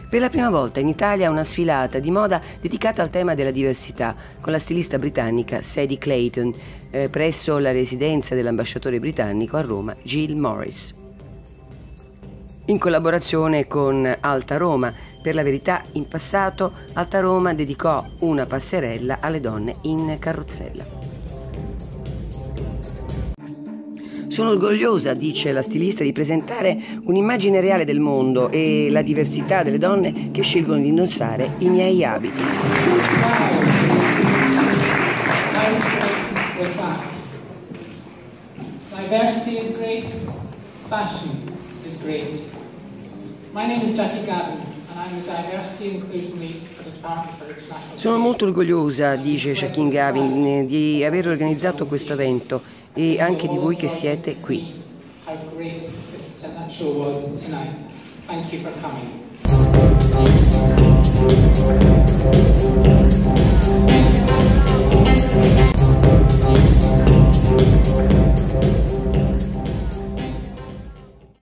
Per la prima volta in Italia una sfilata di moda dedicata al tema della diversità, con la stilista britannica Sadie Clayton, presso la residenza dell'ambasciatore britannico a Roma, Jill Morris. In collaborazione con Alta Roma, per la verità in passato Alta Roma dedicò una passerella alle donne in carrozzella. Sono orgogliosa, dice la stilista, di presentare un'immagine reale del mondo e la diversità delle donne che scelgono di indossare i miei abiti. Diversity is great, fashion is great. My name is Jackie Gavin and I'm the Diversity and Inclusion Lead for the Department for International. Sono molto orgogliosa, dice Jackie Gavin, di aver organizzato questo evento e anche di voi che siete qui. How great this show was tonight. Thank you for coming.